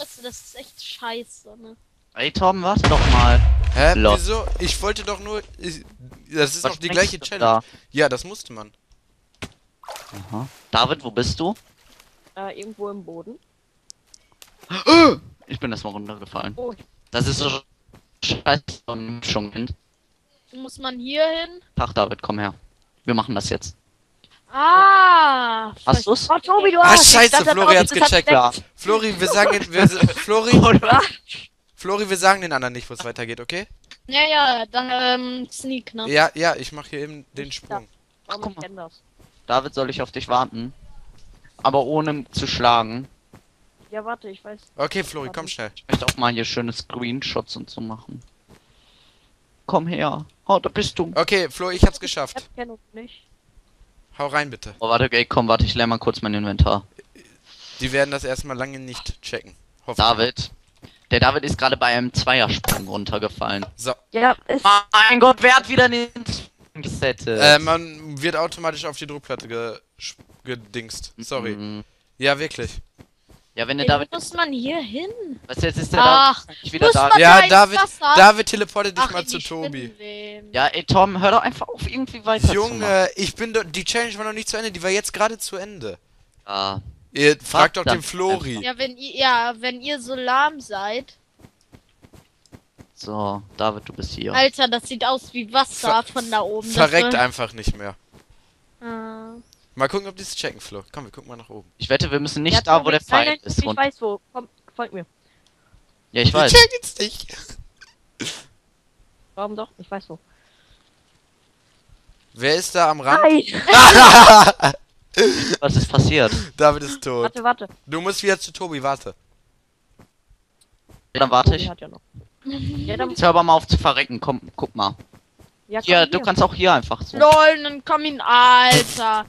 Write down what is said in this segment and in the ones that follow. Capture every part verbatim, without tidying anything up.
Das ist echt scheiße, ne? Ey Tom, warte doch mal. Hä? Lol. Wieso? Ich wollte doch nur... Ich, das ist Was doch die denkst gleiche du Challenge. da? Ja, das musste man. Aha. David, wo bist du? Äh, irgendwo im Boden. Ich bin erstmal runtergefallen. Oh. Das ist so scheiße schon hin. Muss man hier hin? Tag David, komm her. Wir machen das jetzt. Ah! Hast du's? Oh, Tobi, du Ah, hast scheiße, Flori hat's gecheckt. Ja. Flori, wir sagen den... Wir, Flori, Flori, wir sagen den anderen nicht, wo es weitergeht, okay? Ja, ja, dann ähm, Sneak, ne? Ja, ja, ich mache hier eben den Sprung. Ach, Oh, guck ich mal. kenn das. David, soll ich auf dich warten? Aber ohne zu schlagen. Ja, warte, ich weiß. Okay, Flori, komm schnell. Ich möchte auch mal hier schöne Screenshots und so machen. Komm her. Oh, da bist du. Okay, Flori, ich hab's Ich geschafft. kenn uns nicht. Hau rein, bitte. Oh, warte, ey, komm, warte, ich leer mal kurz mein Inventar. Die werden das erstmal lange nicht checken. Hoffentlich. David. Der David ist gerade bei einem Zweiersprung runtergefallen. So. Ja, ist. Mein Gott, wer hat wieder den gesettet? Äh, man wird automatisch auf die Druckplatte ge gedingst. Sorry. Mhm. Ja, wirklich. Ja, wenn der Hey, David... muss man hier hin? Was jetzt ist der Ach, David nicht wieder muss da? man Ja, da ins David, Wasser? David, teleporte dich Ach, mal in zu die Tobi. Spinnenweben. Ja, ey Tom, hör doch einfach auf, irgendwie weiter Junge, ich bin doch... Die Challenge war noch nicht zu Ende, die war jetzt gerade zu Ende. Ah, Ihr fragt doch dann den Flori. Ja, wenn ihr, ja, wenn ihr so lahm seid. so, David, du bist hier. Alter, das sieht aus wie Wasser Ver- von da oben. Das Verreckt soll- einfach nicht mehr. Ah. Mal gucken, ob die es checken, Flo. Komm, wir gucken mal nach oben. Ich wette, wir müssen nicht Ja, da, Tobi, wo der nein, Feind nein, ist. Ich Und weiß wo. Komm, folgt mir. ja, ich weiß. Die checken es nicht. Warum doch? Ich weiß wo. Wer ist da am Rand? Nein! Was ist passiert? David ist tot. Warte, warte. Du musst wieder zu Tobi, warte. Dann warte Tobi ich. hat ja noch. Ja, dann, Jetzt hör aber mal auf zu verrecken. Komm, guck mal. ja, komm, Ja, du hier. kannst auch hier einfach so. Lol, dann komm ihn, Alter.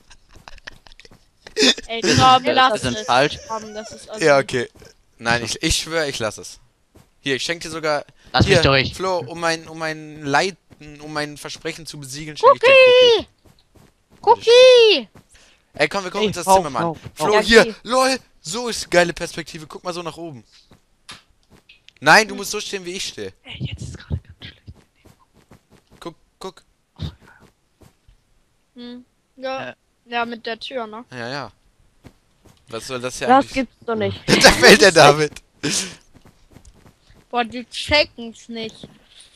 Ey, Tom, Wir lass sind es. falsch. Tom, das ist also Ja, okay. Nein, ich, ich schwöre, ich lasse es. Hier, ich schenke dir sogar... Lass Hier, mich durch. Flo, um mein, um mein Leiten, um mein Versprechen zu besiegeln, schenke ich dir einen Cookie. Cookie! Ey, komm, wir gucken Ey, uns das auf, Zimmer mal an. auf, Flo, Ja, hier, okay. lol, so ist geile Perspektive. Guck mal so nach oben. Nein, du musst so stehen, wie ich stehe. Ey, jetzt ist gerade ganz schlecht. Guck, guck. Hm. Ja. Äh. Ja, mit der Tür, ne? Ja, ja. Was soll das ja Das eigentlich... gibt's doch nicht. Da fällt der David. Boah, die checken's nicht.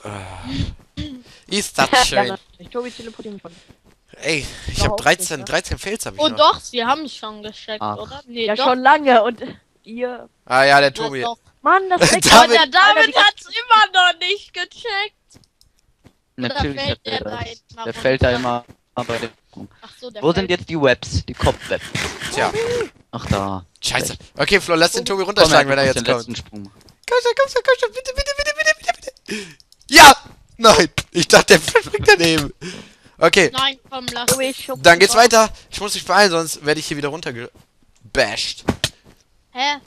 Ist das Ja, schön. natürlich. Tobi teleportiert mich von. Ey, ich hab Überhaupt dreizehn, nicht, dreizehn Fails hab ich Oh noch. doch, sie haben schon gecheckt, Ach. oder? Nee, Ja, doch. schon lange und ihr. Ah ja, der Ja, Tobi. doch. Mann, das David- Aber Alter, der die David ganze- hat's immer noch nicht gecheckt. Natürlich fällt hat der er da das. jetzt mal Der fällt da runter? immer bei dem. Ach so, der Wo fällt. sind jetzt die Webs? Die Kopfwebs. Tja, Ach da. scheiße. Okay, Flo, lass den Tobi Komm her, runterschlagen, du wenn er musst jetzt den kommt. letzten Sprung machen. Komm schon, komm schon, komm schon. Bitte, bitte, bitte, bitte, bitte, bitte. Ja! Nein! Ich dachte, der springt daneben. Okay, Nein, komm, lass. Tobi, ich schub dann geht's dich raus. weiter. Ich muss mich beeilen, sonst werde ich hier wieder runtergebasht. Hä?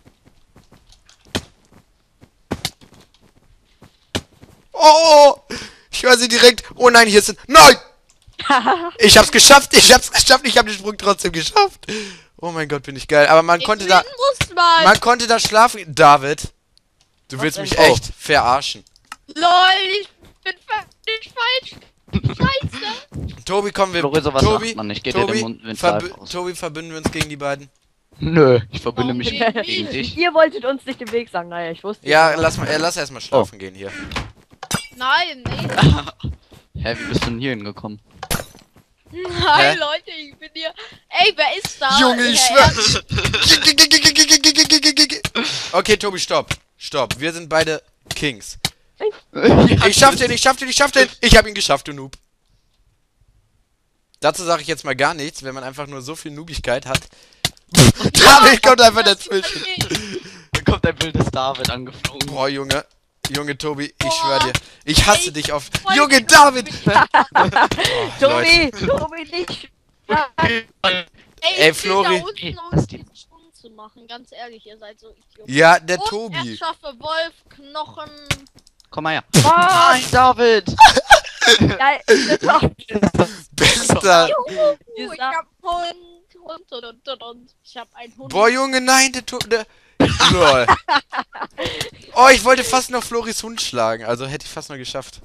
Oh! Ich höre sie direkt. Oh nein, hier sind... Nein! Ich hab's geschafft, ich hab's geschafft, ich hab den Sprung trotzdem geschafft. Oh mein Gott, bin ich geil. Aber man konnte da... Muss mal. Man konnte da schlafen... David, du willst denn? mich echt verarschen. LOL, ich bin völlig falsch. Scheiße. Tobi, komm, wir... Flori, sowas Tobi, sagt man nicht. Geht dir Tobi, den Mund Wind verbü aus. Tobi, verbünden wir uns gegen die beiden. Nö, ich verbinde Warum mich bin ich gegen nicht? dich. Ihr wolltet uns nicht den Weg sagen, naja, ich wusste. Ja, nicht. lass mal, äh, lass erstmal schlafen gehen hier. Nein, nee. Hä, wie bist du denn hier hingekommen? Nein, Hä? Leute, ich bin hier. Ey, wer ist da? Junge, ich Herr schwör. Okay, Tobi, stopp. Stopp. Wir sind beide Kings. Ja, Ich schaff den, ich schaff den, ich schaff den. Ich hab ihn geschafft, du Noob. Dazu sage ich jetzt mal gar nichts, wenn man einfach nur so viel Noobigkeit hat. David kommt einfach dazwischen. Da kommt ein wildes David angeflogen. Boah, Junge. Junge, Tobi, ich schwör dir. Ich hasse Ey, dich auf... voll Junge, gut. David! Oh, Tobi, Leute. Tobi, nicht. Ey, Ey, ich Flori. Da unten, Ey, um lass die- diesen Sprung zu machen. Ganz ehrlich, ihr seid so Idioten. Ja, der Und Tobi. Erschaffe Wolf, Knochen. Komm mal her. Was? Nein, David! Ja, das ist doch- Bester. Juhu, Ihr ich sagt- hab Hund, Hund und, und, und, und. Ich hab einen Hund. Boah, Junge, nein, der Tobi... Der... Lol. Oh, ich wollte fast noch Floris Hund schlagen. Also hätte ich fast noch geschafft.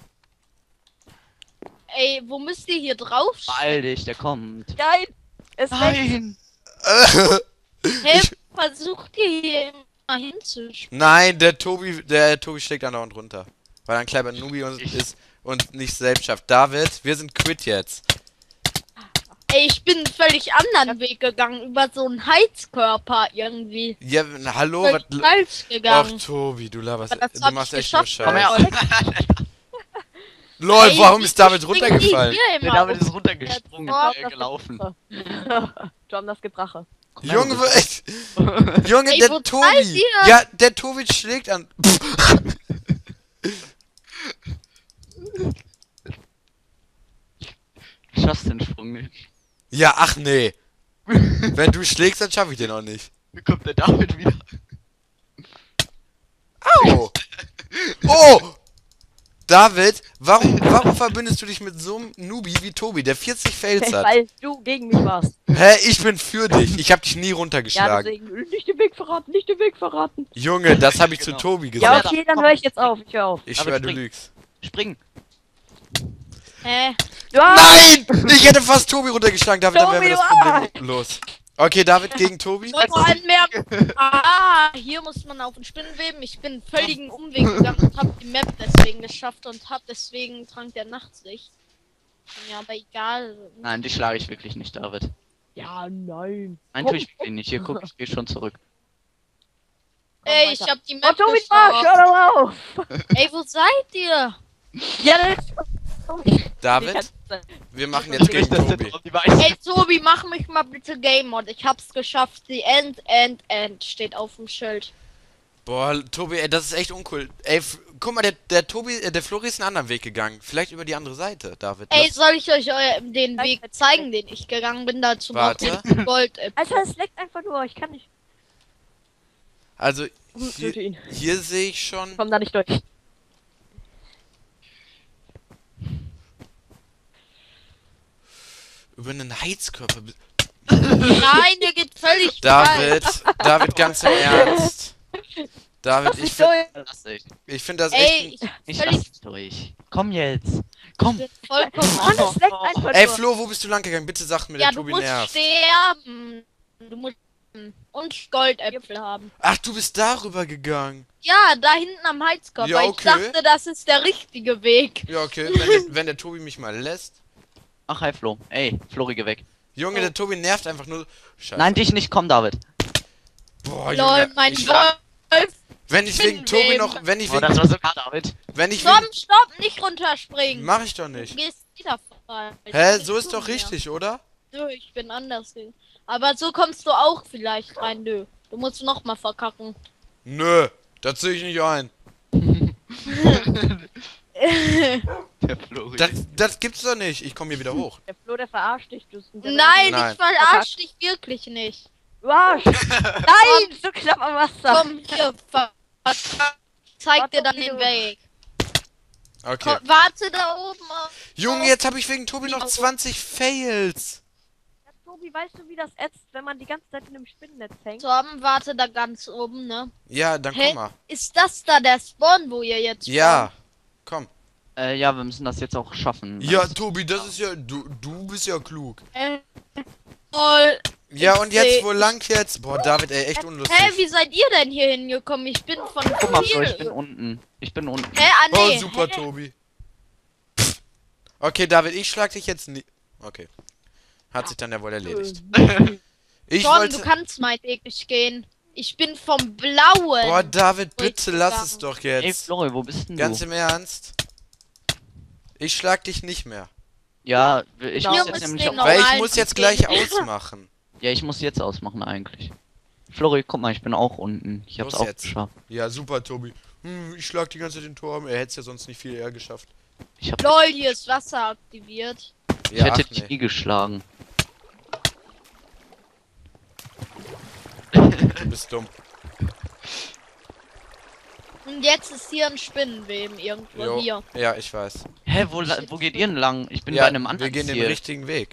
Ey, wo müsst ihr hier drauf? Beeil dich, der kommt. Nein! Es weg! Nein! Hey, Ich- versucht ihr hier immer hinzuspielen? Nein, der Tobi, der Tobi schlägt andauernd runter. Weil er ein kleiner Nubi und ist und nicht selbst schafft. David, wir sind quit jetzt. Ey, ich bin einen völlig anderen Weg gegangen, über so einen Heizkörper irgendwie. Ja, na, hallo, Völlig was. falsch Ach, gegangen. Tobi, du laberst. Aber das Du hab machst ich echt nur geschafft. Komm her. Scheiße. Lol, Ey, warum ist ich David spring runtergefallen? hier Der immer David um. ist runtergesprungen, Ja, äh, gelaufen. Tom, das Gebrache. Komm her, Junge, du wo- echt. Junge, Ey, der wo seid Tobi. ihr? Ja, der Tobi schlägt an. Du schaffst den Sprung nicht. Ja, ach nee. Wenn du schlägst, dann schaffe ich den auch nicht. Hier kommt der David wieder. Au! Oh! David, warum, warum verbindest du dich mit so einem Nubi wie Tobi, der vierzig Fails hat? Weil du gegen mich warst. Hä, ich bin für dich. Ich hab dich nie Ja, runtergeschlagen. deswegen nicht den Weg verraten, nicht den Weg verraten. Junge, das habe ich Genau. zu Tobi Ja, gesagt. okay, dann höre ich jetzt auf. Ich höre auf. Ich Aber schwör, du spring. lügst. Spring. Hä? Ja, Nein! Ich hätte fast Tobi runtergeschlagen, David, dann wäre Tobi, das Problem los. Okay, David gegen Tobi. Ich wollte anmerken, ah, hier muss man auf den Spinnenweben. Ich bin einen völligen Umweg gegangen und habe die Map deswegen geschafft und habe deswegen Trank der Nachtsicht. Ja, aber egal. Nein, die schlage ich wirklich nicht, David. ja, nein. Nein, tue ich wirklich nicht. Hier, guck, ich gehe schon zurück. Ey, ich habe die Oh, Map Tobi, Marsch, geschafft. hör doch auf. Ey, wo seid ihr? Ja, das David, wir machen jetzt gegen Tobi. Ey, Tobi, mach mich mal bitte Game Mode. Ich hab's geschafft. Die End, End, End steht auf dem Schild. Boah, Tobi, ey, das ist echt uncool. Ey, f- guck mal, der, der Tobi, äh, der Flori ist einen anderen Weg gegangen. Vielleicht über die andere Seite, David. Ey, Lass- soll ich euch eu den Weg zeigen, den ich gegangen bin? Dazu noch Warte. den Gold. -App. Alter, es leckt einfach nur. Ich kann nicht. Also, Töte hier, ihn. hier sehe ich schon. Komm da nicht durch. Über einen Heizkörper. be- Nein, der geht völlig David, falsch. David, ganz im Ernst. David, ich, Nicht fi- durch. Lass dich. ich finde das echt. Ey, ein- ich Ich völlig lass dich durch. Komm jetzt. Komm. bin vollkommen Mann, es leckt einfach Ey, nur. Flo, wo bist du lang gegangen? Bitte sag mir, Ja, der du Tobi musst nervt. sterben. Du musst und Goldäpfel haben. Ach, du bist darüber gegangen. Ja, da hinten am Heizkörper. Ja, Ich okay. dachte, das ist der richtige Weg. Ja, okay, wenn der, wenn der Tobi mich mal lässt. Ach, hi Flo. Ey, Flori, geh weg. Junge, Oh. der Tobi nervt einfach nur. Scheiße. Nein, dich nicht. Komm, David. Boah, Lol, Junge, mein ich, Wolf. wenn ich wegen Tobi Spinnenweben. noch, wenn ich Oh, das wegen, war sogar David. wenn ich Stopp, wegen, stopp, nicht runterspringen. mach ich doch Du nicht. gehst wieder falsch. Hä, Ich so ist tu doch mehr. richtig, oder? Nö, ich bin anders. Aber so kommst du auch vielleicht rein, nö. Du musst noch mal verkacken. Nö, das sehe ich nicht ein. Der Flori. Das, das gibt's doch nicht. Ich komme hier wieder hoch. Der Flo, der verarscht dich. Du Nein, Nein. ich verarsch dich wirklich nicht. Du Arsch. Nein, so knapp am Wasser. Komm hier, ver zeig dir dann den Weg. Okay. Komm, warte da oben. auf- Junge, jetzt habe ich wegen Tobi noch zwanzig Fails. Ja, Tobi, weißt du, wie das ätzt, wenn man die ganze Zeit in einem Spinnennetz hängt? Torben, warte da ganz oben, ne? Ja, dann Hä? komm mal. Ist das da der Spawn, wo ihr jetzt Ja, komm. Äh, ja, wir müssen das jetzt auch schaffen. Ja, Tobi, das ist ja, du, du bist ja klug. spawnt? Äh, voll. Ja, Ich und jetzt, seh- wo lang jetzt? Boah, David, ey, echt unlustig. Hä, wie seid ihr denn hier hingekommen? Ich bin von Guck mal, Flo, viel. ich bin unten. Ich bin unten. Hä, ah, Oh, nee. super, Hä? Tobi. Pff. Okay, David, ich schlag dich jetzt nie. Okay. Hat sich dann ja wohl erledigt. Ich John, wollte. du kannst meinen Weg nicht gehen. Ich bin vom Blauen. Boah, David, bitte durchgegangen. lass es doch Ey, jetzt. Flori, wo bist denn Ganz du? im Ernst. Ich schlag dich nicht mehr. Ja, ich Hier muss müssen jetzt nämlich wir auch... noch- Weil ich Normal muss jetzt gehen. gleich ausmachen. Ja, ich muss jetzt ausmachen eigentlich. Flori, guck mal, ich bin auch unten. Ich hab's Los auch jetzt. geschafft. Ja, super, Tobi. Hm, ich schlag die ganze Zeit den Turm. Er hätte es ja sonst nicht viel eher geschafft. Ich hab... Lol, hier ist Wasser aktiviert. Ich Ja, hätte ach, dich nee. nie geschlagen. Du bist dumm. Und jetzt ist hier ein Spinnenweben irgendwo Jo. hier. Ja, ich weiß. Hä, wo, la- wo geht ihr denn lang? Ich bin Ja, bei einem wir anderen gehen den Ziel. richtigen Weg.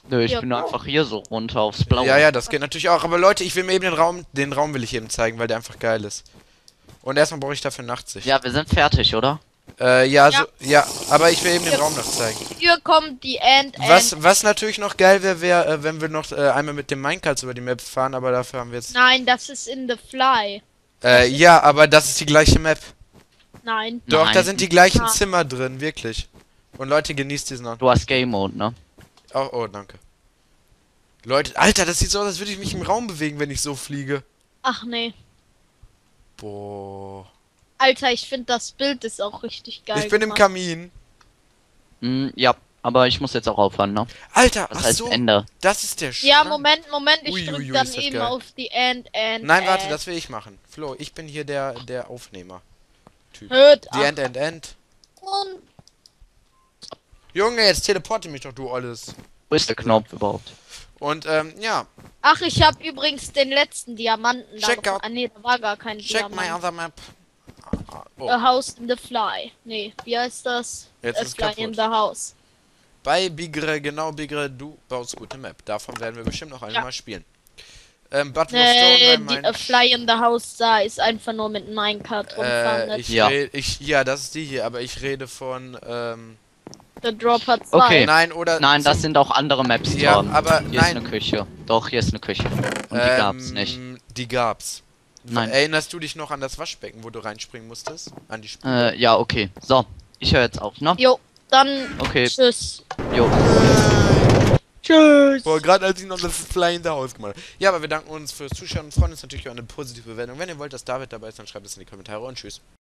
Nö, ich Ja, bin wow. einfach hier so runter aufs Blaue. Ja, ja, das geht natürlich auch. Aber Leute, ich will mir eben den Raum, den Raum will ich eben zeigen, weil der einfach geil ist. Und erstmal brauche ich dafür Nachtsicht. Ja, wir sind fertig, oder? Äh, ja, Ja. so, ja, aber ich will eben den Ja. Raum noch zeigen. Hier kommt die End, End. Was, was natürlich noch geil wäre, wäre, äh, wenn wir noch äh, einmal mit dem Minecarts über die Map fahren, aber dafür haben wir jetzt... Nein, das ist in the Fly. Äh, ja, aber das ist die gleiche Map. Nein. Doch, Nein. da sind die gleichen Ah. Zimmer drin, wirklich. Und Leute, genießt diesen noch. Du hast Game Mode, ne? Oh, oh, danke. Leute, Alter, das sieht so aus, als würde ich mich im Raum bewegen, wenn ich so fliege. Ach nee. Boah. Alter, ich finde das Bild ist auch richtig geil. Ich bin im gemacht. Kamin. Hm, ja, aber ich muss jetzt auch aufhören, ne? Alter, Das ach heißt so, Ende. das ist der Ja, Schrank. Moment, Moment, ich Ui, drück ui, ui, dann ist das eben geil. auf die End, End. Nein, warte, End. das will ich machen. Flo, ich bin hier der, der Aufnehmer. Hört Die ab. End, End, End. Und Junge, jetzt teleporte mich doch, du alles. Wo ist der Knopf überhaupt? Und, ähm, ja. Ach, ich habe übrigens den letzten Diamanten. Check da out. Ah, nee, da war gar kein Check my Diamant. other map. Ah, Oh. A House in the Fly. Nee, wie heißt das? Jetzt A ist es Fly in kaputt. the House. Bei Bigre, genau Bigre, du baust gute Map. Davon werden wir bestimmt noch einmal Ja. spielen. Ähm, But Nee, Stone, die mein, A Fly in the House da ist einfach nur mit Minecart rumfahren. äh, ich Ja. rede, ich, ja, das ist die hier, aber ich rede von, ähm, Der Dropper zwei. Okay. nein, oder... Nein, das zum- sind auch andere Maps Ja, dran. aber Hier nein. ist eine Küche. Doch, hier ist eine Küche. Und die gab's nicht. Ähm, Die gab's. Nein. Erinnerst du dich noch an das Waschbecken, wo du reinspringen musstest? An die Spur? Äh, ja, okay. So, ich höre jetzt auf, ne? Jo, dann Okay, tschüss. jo. Tschüss. Boah, gerade als ich noch das Fly in the House gemacht habe. Ja, aber wir danken uns fürs Zuschauen und freuen uns natürlich über eine positive Bewertung. Wenn ihr wollt, dass David dabei ist, dann schreibt es in die Kommentare und tschüss.